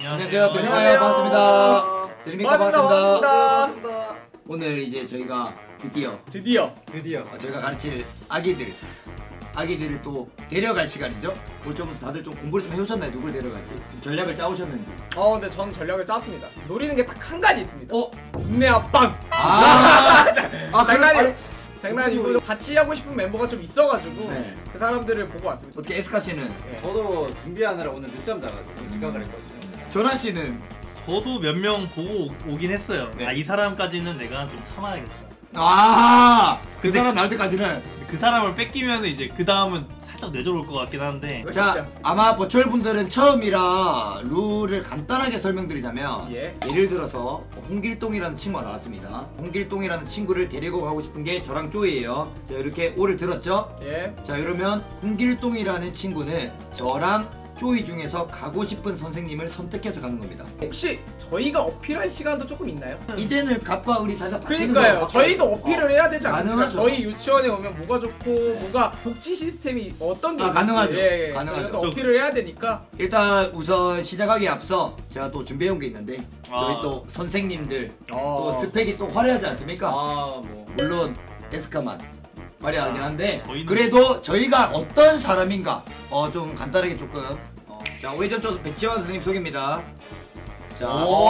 안녕하세요. 드림이가요. 반갑습니다. 드림이가 반갑습니다. 오늘 이제 저희가 드디어 저희가 가르칠 아기들을 또 데려갈 시간이죠. 오늘 좀 다들 좀 공부를 좀 해오셨나요? 누굴 데려갈지 좀 전략을 짜오셨는지. 근데 전 전략을 짰습니다. 노리는 게 딱 한 가지 있습니다. 국내 합방. 장난이고 같이 하고 싶은 멤버가 좀 있어가지고 그 사람들을 보고 왔습니다. 어떻게 에스카 씨는? 저도 준비하느라 오늘 늦잠 자가지고 지각을 했거든요. 전하 씨는? 저도 몇 명 보고 오긴 했어요. 이 사람까지는 내가 좀 참아야겠다. 그 사람 나올 때까지는? 그 사람을 뺏기면 이제 그 다음은 살짝 뇌절올 것 같긴 한데. 자, 아마 버추얼 분들은 처음이라 룰을 간단하게 설명드리자면 예를 들어서 홍길동이라는 친구가 나왔습니다. 홍길동이라는 친구를 데리고 가고 싶은 게 저랑 쪼이예요. 자, 이렇게 오를 들었죠? 자, 이러면 홍길동이라는 친구는 저랑 쪼이 중에서 가고 싶은 선생님을 선택해서 가는 겁니다. 혹시 저희가 어필할 시간도 조금 있나요? 이제는 갑과 을이 살짝 바뀌는 그러니까요. 거예요. 저희도 어필을 해야 되지 않습니까? 저희 유치원에 오면 뭐가 좋고 뭐가 복지 시스템이 어떤 게 있는지 가능하죠. 가능하죠. 어필을 해야 되니까 일단 우선 시작하기에 앞서 제가 또 준비해온 게 있는데 저희 또 선생님들 또 스펙이 또 화려하지 않습니까? 물론 에스카만 화려하긴 한데 그래도 저희가 어떤 사람인가 좀 간단하게 조금 자, 오해전초 배치환 선생님 소개입니다. 자,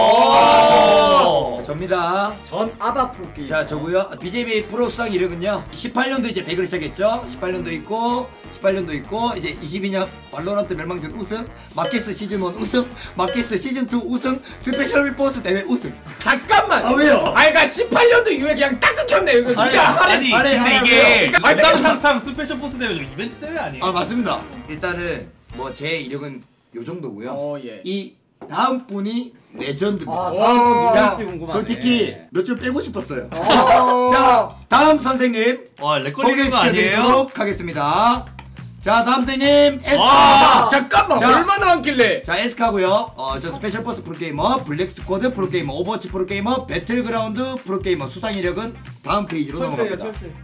접니다. 전 아바 프로게임. 자, 저고요. BJB 프로 수상 이력은요. 18년도 이제 배그를 시작했죠. 18년도 있고 이제 22년 발로란트 멸망전 우승, 마켓스 시즌 1 우승, 마켓스 시즌 2 우승, 스페셜 보스 대회 우승. 잠깐만. 왜요? 그러니까 18년도 이후에 그냥 딱 끊겼네. 이거 아니 근데 이게 쌍탕탕 스페셜 보스 대회 좀 이벤트 대회 아니에요? 맞습니다. 일단은 뭐 제 이력은 요 정도고요. 예. 이 다음 분이 레전드입니다. 자, 솔직히 몇 줄 빼고 싶었어요. 자, 다음 선생님 소개시켜드리도록 하겠습니다. 자, 다음 선생님 에스카. 잠깐만. 얼마나 많길래? 자, 에스카고요. 저 스페셜 버스 프로게이머, 블랙 스쿼드 프로게이머, 오버워치 프로게이머, 배틀그라운드 프로게이머. 수상 이력은 다음 페이지로 넘어갑니다.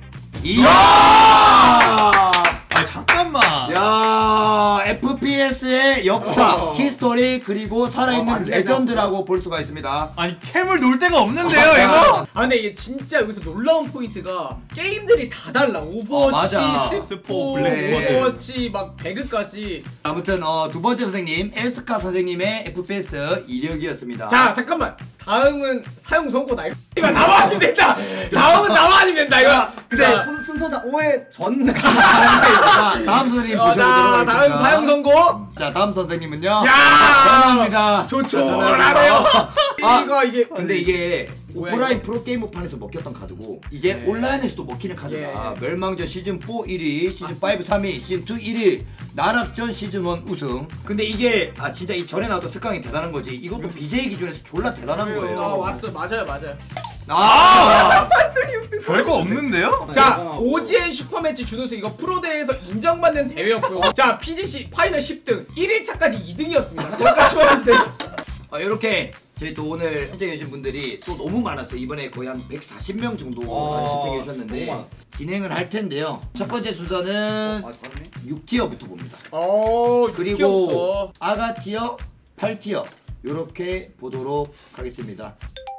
이야! 잠깐만. 야, FPS의 역사, 히스토리, 그리고 살아있는 레전드라고 볼 수가 있습니다. 아니 캠을 놓을 데가 없는데요 이거? 근데 이게 진짜 여기서 놀라운 포인트가 게임들이 다 달라. 오버워치, 스포, 오버워치 막 배그까지. 아무튼 두 번째 선생님 에스카 선생님의 FPS 이력이었습니다. 자, 잠깐만. 다음은 사용 선고다. 이거 나만 아니면 된다. 다음은 나만 아니면 된다. 이거. 근데 순서상 5회 전. 자, 다음 선생님 모셔보도록 하겠습니다. 다음 사용 선고. 자, 다음 선생님은요. 전화합니다. 조촐하네요. 이게 근데 이게 오프라인 프로게이머판에서 먹혔던 카드고 이제 온라인에서도 먹히는 카드가 멸망전 시즌 4 1위, 시즌 5 3위, 시즌 2 1위, 나락전 시즌 1 우승. 근데 이게 진짜 이 전에 나왔던 스강이 대단한 거지. 이것도 BJ 기준에서 졸라 대단한 거예요. 왔어. 맞아요. 별거 없는데요? 자, OGN 슈퍼매치 준우승 이거 프로대회에서 인정받는 대회였고요. 자, PGC 파이널 10등 1일차까지 2등이었습니다. 거기까지 보여주세요. 이렇게 저희 또 오늘 신청해 주신 분들이 또 너무 많았어요. 이번에 거의 한 140명 정도 신청해 주셨는데 진행을 할 텐데요. 첫 번째 순서는 6티어부터 봅니다. 그리고 아가 티어, 8티어 요렇게 보도록 하겠습니다.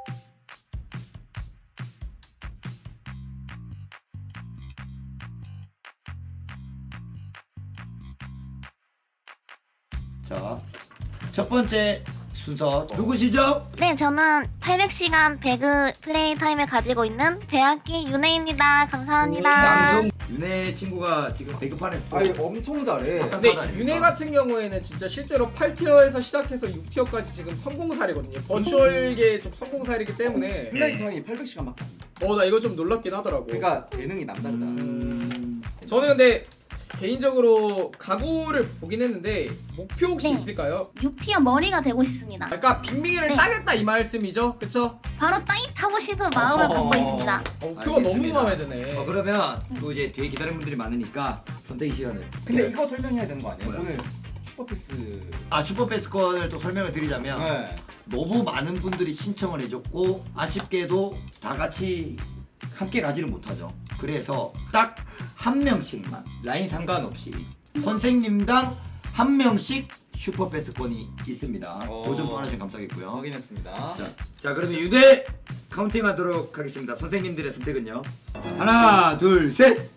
자, 첫 번째 순서 누구시죠? 네, 저는 800시간 배그 플레이 타임을 가지고 있는 배학기 윤혜입니다. 감사합니다. 윤혜 친구가 지금 배그판에서 엄청 잘해. 근데 윤혜 같은 경우에는 진짜 실제로 8티어에서 시작해서 6티어까지 지금 성공사례거든요. 버추얼계 좀 성공사례이기 때문에 플레이 타임이 800시간밖에 안 돼. 나 이거 좀 놀랍긴 하더라고. 그러니까 예능이 남다르다. 저는 근데 개인적으로 각오를 보긴 했는데 목표 혹시 있을까요? 6티어 머리가 되고 싶습니다. 그러니까 빅미를 따겠다 이 말씀이죠? 그쵸? 바로 따잇하고 싶은 마음을 갖고 있습니다. 목표가 너무 마음에 드네. 그러면 또 이제 뒤에 기다리는 분들이 많으니까 선택의 시간을. 근데 이거 설명해야 되는 거 아니에요? 오늘 슈퍼패스. 슈퍼패스권을 또 설명을 드리자면 너무 많은 분들이 신청을 해줬고 아쉽게도 다 같이 함께 가지를 못하죠. 그래서 딱 한 명씩만 라인 상관없이 선생님당 한 명씩 슈퍼 패스권이 있습니다. 도전 바라주시면 감사하겠고요. 확인했습니다. 자 그러면 유대 카운팅하도록 하겠습니다. 선생님들의 선택은요. 하나 둘 셋.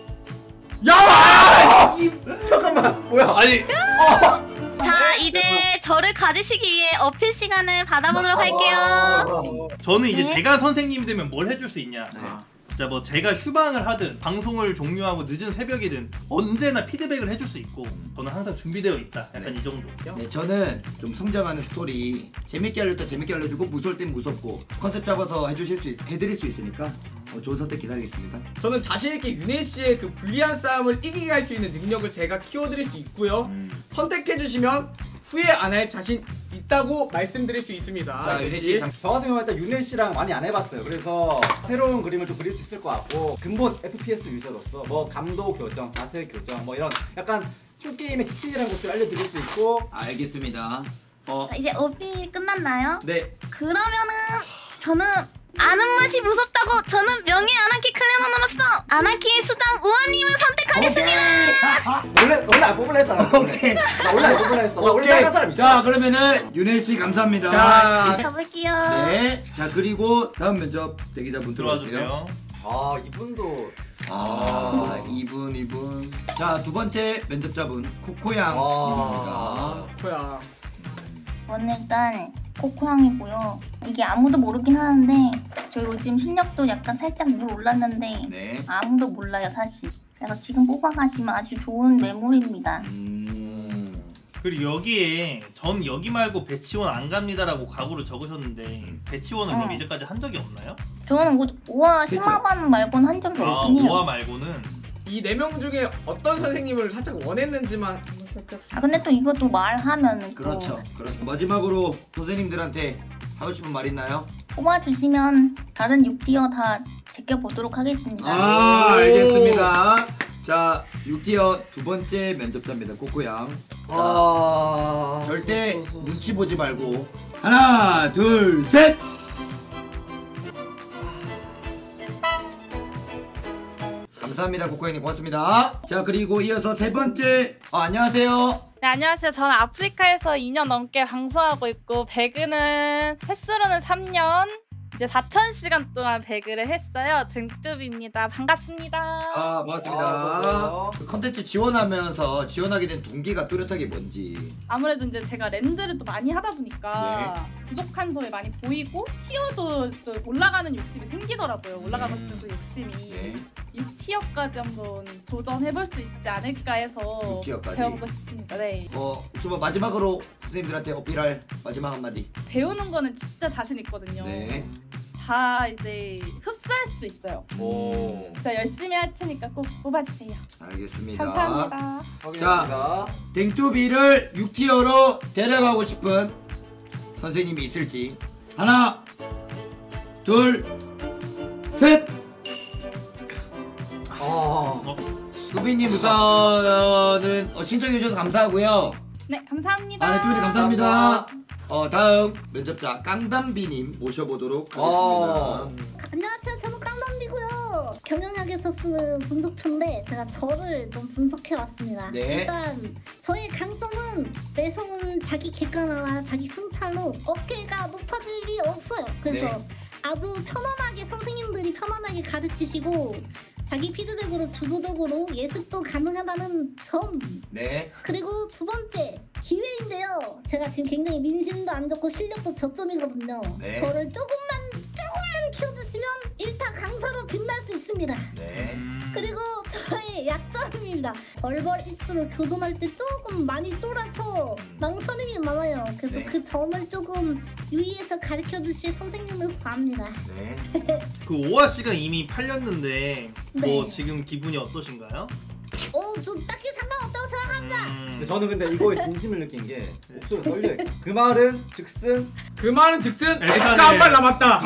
야! 잠깐만. 뭐야? 아니 자 이제 저를 가지시기 위해 어필 시간을 받아보도록 할게요. 저는 이제 네? 제가 선생님이 되면 뭘 해줄 수 있냐. 네. 자 뭐 제가 휴방을 하든 방송을 종료하고 늦은 새벽이든 언제나 피드백을 해줄 수 있고 저는 항상 준비되어 있다. 약간 네. 이 정도. 네 저는 좀 성장하는 스토리 재밌게 알릴 때 재밌게 알려주고 무서울 땐 무섭고 컨셉 잡아서 해드릴 수 있으니까 좋은 선택 기다리겠습니다. 저는 자신있게 윤혜 씨의 그 불리한 싸움을 이기게 할 수 있는 능력을 제가 키워드릴 수 있고요. 선택해주시면 후회 안 할 자신 있다고 말씀드릴 수 있습니다. 자 윤혜 유대 씨. 씨 저 같은 경우는 일단 윤혜 씨랑 많이 안 해봤어요. 그래서 새로운 그림을 좀 그릴 수 있을 것 같고 근본 FPS 유저로서 뭐 감도 교정, 자세 교정 뭐 이런 약간 춤게임의 디테일한 것들 알려드릴 수 있고 알겠습니다. 자, 이제 어필 끝났나요? 네. 그러면은 저는 아는 맛이 무섭다고 저는 명예 아나키 클랜원으로서 아나키의 수장 우아님을 선택하겠습니다. 원래 안 뽑을라 했어. 나 원래 안 뽑을라 했어. 나 원래 생각한 사람 있어. 자 그러면은 윤혜 씨 감사합니다. 자, 가볼게요. 네. 자 그리고 다음 면접 대기자분 들어와주세요. 들어와주세요. 아 이분도 이분. 자 두 번째 면접자분 코코양입니다. 토야. 저는 일단 코코향이고요. 이게 아무도 모르긴 하는데 저 요즘 실력도 약간 살짝 물 올랐는데 네. 아무도 몰라요 사실. 그래서 지금 뽑아가시면 아주 좋은 매물입니다. 그리고 여기에 전 여기 말고 배치원 안 갑니다라고 각오를 적으셨는데 배치원은 그럼 이제까지 한 적이 없나요? 저는 오와 그쵸. 심화반 말고는 한 적이 아 없긴 해요. 오화 말고는 이 4명 중에 어떤 선생님을 살짝 원했는지만 한번 살짝. 아 근데 또 이것도 말하면은 또 그렇죠. 마지막으로 선생님들한테 하고 싶은 말 있나요? 뽑아주시면 다른 6티어 다 제껴보도록 하겠습니다. 알겠습니다. 자 6티어 두 번째 면접자입니다. 코코양. 자 절대 눈치 보지 말고 하나 둘 셋. 감사합니다 코코양님 고맙습니다. 자 그리고 이어서 세 번째 안녕하세요. 네, 안녕하세요. 저는 아프리카에서 2년 넘게 방송하고 있고 배그는 횟수로는 3년 이제 4,000시간 동안 배그를 했어요. 등급입니다. 반갑습니다. 반갑습니다. 그 컨텐츠 지원하면서 지원하게 된 동기가 뚜렷하게 뭔지. 아무래도 이제 제가 랜드를 또 많이 하다 보니까 부족한 점이 많이 보이고 티어도 좀 올라가는 욕심이 생기더라고요. 올라가고 싶은 그 욕심이. 네. 6티어까지 한번 도전해볼 수 있지 않을까 해서 6티어까지? 배워보고 싶습니다. 네. 좀 마지막으로 선생님들한테 어필할 마지막 한마디. 배우는 거는 진짜 자신 있거든요. 네. 다 이제 흡수할 수 있어요. 제가 열심히 할 테니까 꼭 뽑아주세요. 알겠습니다. 감사합니다. 자, 댕뚜비를 6티어로 데려가고 싶은 선생님이 있을지. 하나, 둘, 셋. 뚜비님 우선은 신청해 주셔서 감사하고요. 네, 감사합니다. 네, 뚜비님 감사합니다. 다음 면접자 깡담비님 모셔보도록 하겠습니다. 안녕하세요. 저는 깡남비고요. 경영학에서 쓰는 분석표인데 제가 저를 좀 분석해봤습니다. 네. 일단 저의 강점은 내성은 자기 객관화와 자기 성찰로 어깨가 높아질 리 없어요. 그래서 네. 아주 편안하게 선생님들이 편안하게 가르치시고 자기 피드백으로 주도적으로 예습도 가능하다는 점. 네. 그리고 두 번째 기회인데요. 제가 지금 굉장히 민심도 안 좋고 실력도 저점이거든요. 네. 저를 조금만 키워주시면 1타 강사로 빛날 수 있습니다. 네. 그리고 저의 약점입니다. 벌벌 일수로 교전할 때 조금 많이 쫄아서 망설임이 많아요. 그래서 네. 그 점을 조금 유의해서 가르쳐주실 선생님을 구합니다. 네. 그 오화 씨가 이미 팔렸는데 뭐 네. 지금 기분이 어떠신가요? 좀 딱히 상관없다고 생각합니다. 근데 저는 근데 이거에 진심을 느낀 게 목소리가 떨려요. 그 말은 즉슨 그 말은 즉슨 S가 S가 한 발 남았다.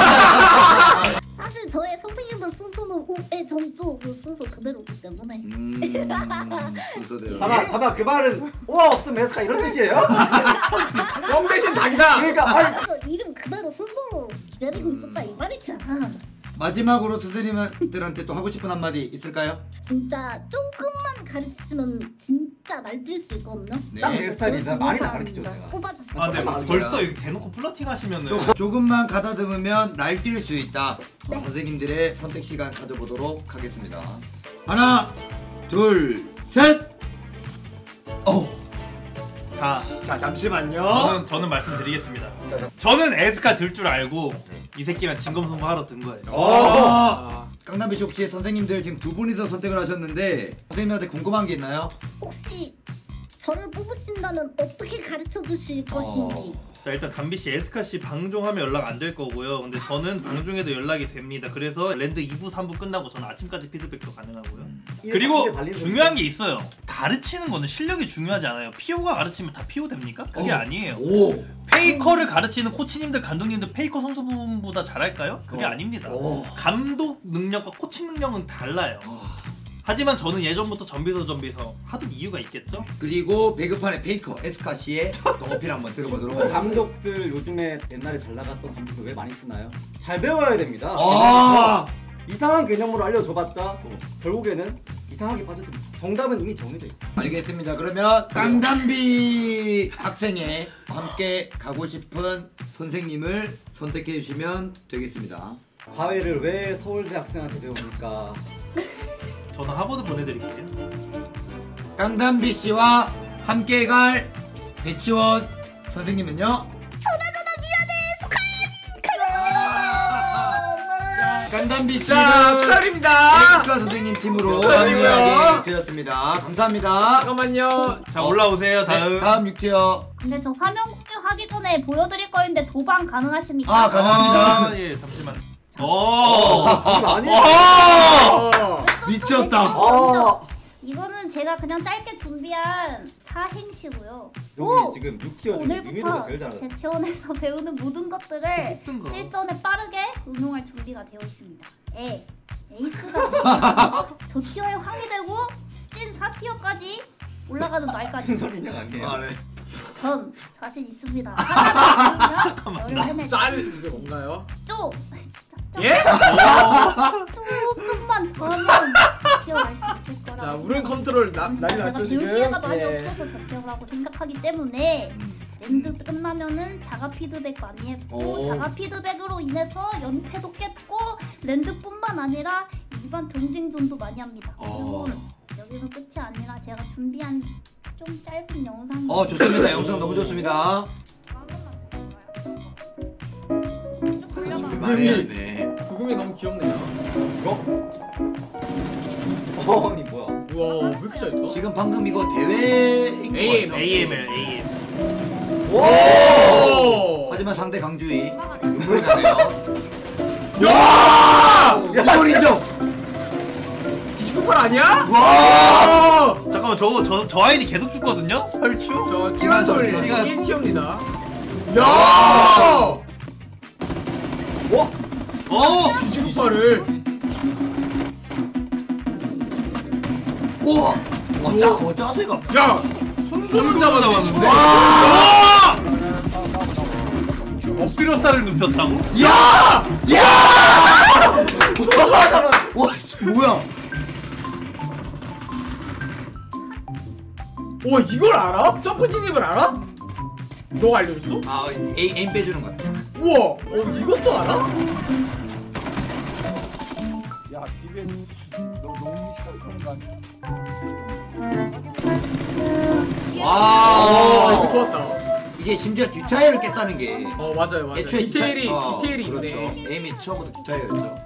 사실 저의 선생님들 순수는 우애 전주 그 순수 그대로기 때문에 순서대로. 잠깐 그 말은 오와 없으면 메스카 이런 뜻이에요? 뻥 대신 닭이다. 그러니까 아니 이름 그대로 순서로 기다리고 있었다 이 말이잖아. 마지막으로 선생님들한테 또 하고 싶은 한마디 있을까요? 진짜 조금만 가르치시면 진짜 날뛸 수 있거든요. 네. 딱 내 스타일이다. 많이 다 가르치죠 내가. 뽑아주세요. 아, 네. 잠깐만, 벌써 이렇게 대놓고 플러팅 하시면은 조금만 가다듬으면 날뛸 수 있다. 네. 선생님들의 선택 시간 가져보도록 하겠습니다. 하나, 둘, 셋. 자, 잠시만요. 저는 말씀드리겠습니다. 저는 에스카 들 줄 알고 이 새끼랑 진검승부하러 든 거예요. 깡남비 씨 혹시 선생님들 지금 두 분이서 선택을 하셨는데 선생님한테 궁금한 게 있나요? 혹시 저를 뽑으신다면 어떻게 가르쳐 주실 것인지. 자, 일단 담비 씨, 에스카 씨 방종하면 연락 안 될 거고요. 근데 저는 방종해도 연락이 됩니다. 그래서 랜드 2부, 3부 끝나고 저는 아침까지 피드백도 가능하고요. 그리고 중요한 게 있어요. 가르치는 거는 실력이 중요하지 않아요. 피오가 가르치면 다 피오 됩니까? 그게 아니에요. 페이커를 가르치는 코치님들, 감독님들 페이커 선수분보다 잘할까요? 그게 아닙니다. 감독 능력과 코칭 능력은 달라요. 하지만 저는 예전부터 전비서 하던 이유가 있겠죠? 그리고 배급판의 페이커 에스카 씨의 또 어필 한번 들어보도록 하겠습니다. 감독들 요즘에 옛날에 잘 나갔던 감독들 왜 많이 쓰나요? 잘 배워야 됩니다. 이상한 개념으로 알려줘봤자 결국에는 이상하게 빠져듭니다. 정답은 이미 정해져 있어요. 알겠습니다. 그러면 깡담비 학생에 함께 가고 싶은 선생님을 선택해 주시면 되겠습니다. 과외를 왜 서울대 학생한테 배웁니까? 저는 하버드 보내드릴게요. 깡담비 씨와 함께 갈 배치원 선생님은요? 깡담비 씨 축하드립니다. 에스카 선생님 팀으로 축하드리고요. 합류하게 되었습니다. 감사합니다. 잠깐만요. 자, 올라오세요. 다음. 네, 다음 6티어. 근데 저 화면 공유하기 전에 보여드릴 거인데 도방 가능하십니까? 아, 가능합니다. 예, 잠시만. 아니에요. 미쳤다. 이거는 제가 그냥 짧게 준비한 사행시고요. 여기 지금 6티어 중에 오늘부터 유민호가 제일 잘하죠. 대치원에서 배우는 모든 것들을 실전에 빠르게 응용할 준비가 되어 있습니다. 에이스가 아니고 저 티어에 황이 되고 찐 4티어까지 올라가는 날까지 소리냐 아니에요. 아, 네. 전 자신 있습니다. 하나 배우면 짤 뭔가요? 쪼! 진짜 예? 조금만 더 하면 티어갈 수 있을 거라고. 자, 우른 컨트롤 난리 났죠 지금. 배울 기회가 많이 예. 없어서 저 티어라고 생각하기 때문에 랜드 끝나면은 자가 피드백 많이 했고 자가 피드백으로 인해서 연패도 깼고 랜드뿐만 아니라 일반 경쟁전도 많이 합니다. 그리고 여기서 끝이 아니라 제가 준비한 좀 짧은 영상. 좋습니다. 영상 너무 좋습니다. 말해야네. 구금이 너무 귀엽네요. 아니 뭐야? 우와, 왜 이렇게 잘했어? 지금 방금 이거 대회인 거 같죠? AML. 오! 하지만 상대 강주희 눈물이 나네요. 야! 이걸 인정. 디스코팔 아니야? 와! 잠깐만, 저 아이디 계속 죽거든요? 설추? 저 끼간솔 끼간솔. 1티어입니다. 야! 디스코팔을 우와! 자세가. 야! 손을 잡았는데. 와! 엎드려 살을 눕혔다고? 야! 와, 뭐야? 와, 이걸 알아? 점프 진입을 알아? 너 알려줬어? 에임 빼주는 것 같아. 우와! 이것도 알아? 야, TBS 너 너무 시간 쓰는 거 아니야? 이거 좋았다. 이게 심지어 뒷타이어를 깼다는 게 맞아요. 애초에 디테일이 그렇죠. 있네. 에임이 처음부터 뒷타이어였죠.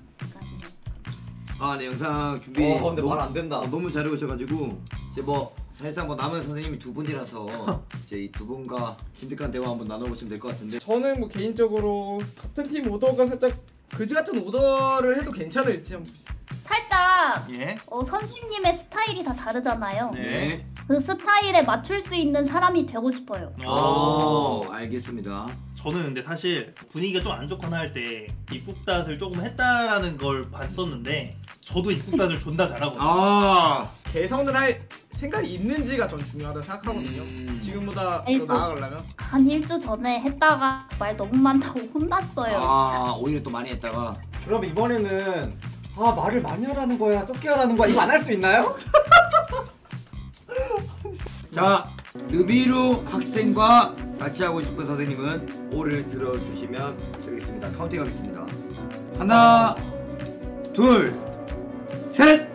네, 영상 준비 근데 말 안 된다. 너무 잘해 오셔가지고 이제 뭐 사실상 뭐 남은 선생님이 두 분이라서 이제 이 두 분과 진득한 대화 한번 나눠보시면 될 것 같은데. 저는 뭐 개인적으로 같은 팀 오더가 살짝 그지 같은 오더를 해도 괜찮을지 한번 살짝 예? 선생님의 스타일이 다 다르잖아요. 네. 그 스타일에 맞출 수 있는 사람이 되고 싶어요. 알겠습니다. 저는 근데 사실 분위기가 좀 안 좋거나 할 때 입국닷을 조금 했다라는 걸 봤었는데 저도 입국닷을 존나 잘하거든요. 개선을 할 생각이 있는지가 전 중요하다 생각하거든요. 지금보다 더 나아가려면 한 일주 전에 했다가 말 너무 많다고 혼났어요. 오히려 또 많이 했다가 그럼 이번에는 말을 많이 하라는 거야, 적게 하라는 거야, 이거 안 할 수 있나요? 자, 르비루 학생과 같이 하고 싶은 선생님은 O를 들어주시면 되겠습니다. 카운팅 하겠습니다. 하나, 둘, 셋!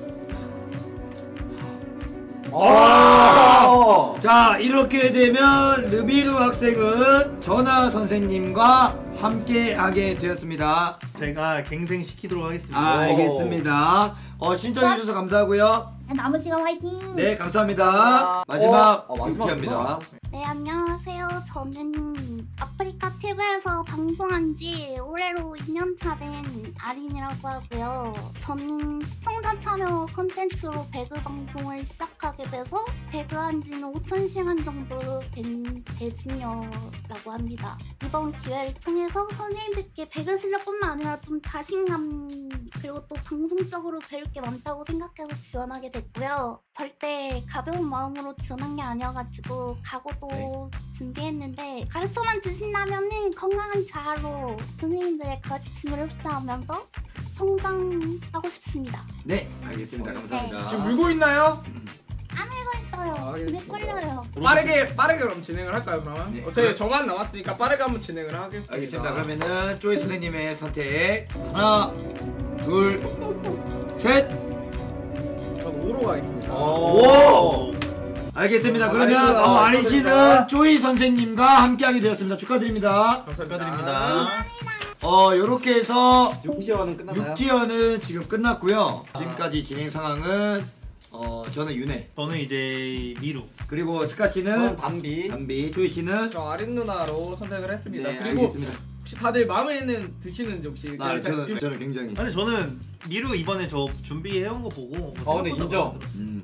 자, 이렇게 되면 르비루 학생은 전하 선생님과 함께 하게 되었습니다. 제가 갱생시키도록 하겠습니다. 알겠습니다. 신청해주셔서 감사하고요. 남은 시간 화이팅. 네, 감사합니다. 마지막 마지막 유키입니다. 네, 안녕하세요. 저는 아프리카 TV에서 방송한 지 올해로 2년차 된 아린이라고 하고요. 저는 시청자 참여 콘텐츠로 배그 방송을 시작하게 돼서 배그한 지는 5,000시간 정도 된 배진여라고 합니다. 이번 기회를 통해서 선생님들께 배그 실력뿐만 아니라 좀 자신감 그리고 또 방송적으로 배울 게 많다고 생각해서 지원하게 됐고요. 절대 가벼운 마음으로 지원한 게 아니어가지고 각오도 준비했는데 가르쳐만 주신다면은 건강한 자아로 선생님들의 가르침을 흡수하면서 성장하고 싶습니다. 네, 알겠습니다. 감사합니다. 지금 울고 있나요? 안 읽고 있어요. 알겠습니다. 네, 꼴려요. 빠르게 그럼 진행을 할까요 그러면? 네. 어차피 저만 남았으니까 빠르게 한번 진행을 하겠습니다. 알겠습니다. 그러면은 쪼이 선생님의 선택 하나, 둘, 셋. 전 5로 가겠습니다. 오! 알겠습니다. 그러면 알겠습니다. 아린 씨는 쪼이 선생님과 함께하게 되었습니다. 축하드립니다. 축하드립니다. 요렇게 해서 6티어는 끝났나요? 6티어는 지금 끝났고요. 지금까지 진행 상황은 저는 윤혜, 저는 이제 미루. 그리고 스카 씨는 저는 담비. 쪼이 씨는 저 아린 누나로 선택을 했습니다. 네, 그리고 알겠습니다. 혹시 다들 마음에는 드시는지 혹시 저는 굉장히 아니 저는 미루 이번에 저 준비해온 거 보고 근데 인정.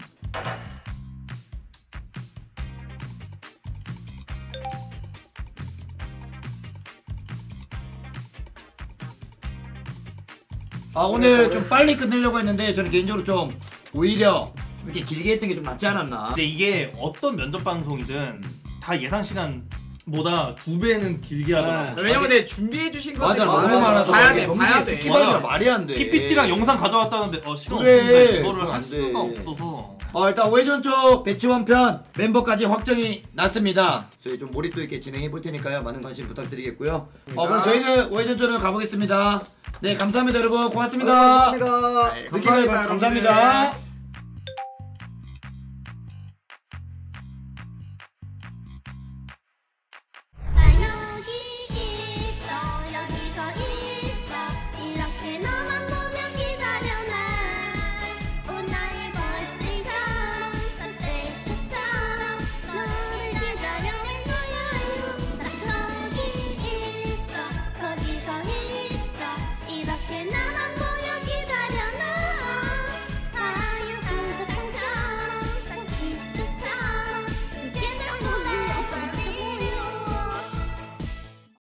오늘 좀 빨리 끝내려고 했는데 저는 개인적으로 좀 오히려 좀 이렇게 길게 했던 게 좀 낫지 않았나. 근데 이게 어떤 면접 방송이든 다 예상 시간보다 2배는 길게 하더라고. 왜냐면 내 준비해 주신 것들이 맞아, 너무 많아서 봐야 이게 돼, 너무 봐야 돼. 스킵하기가 말이 안 돼. PPT랑 영상 가져왔다는데 시간 그래, 없는데 이거를 그건 할 안 돼. 수가 없어서. 일단 오해전 쪽 배치원편 멤버까지 확정이 났습니다. 저희 좀 몰입도 있게 진행해 볼 테니까요. 많은 관심 부탁드리겠고요. 그럼 저희는 오해전 쪽으로 가보겠습니다. 네, 감사합니다 여러분. 고맙습니다. 감사합니다. 네, 늦게 가요. 감사합니다.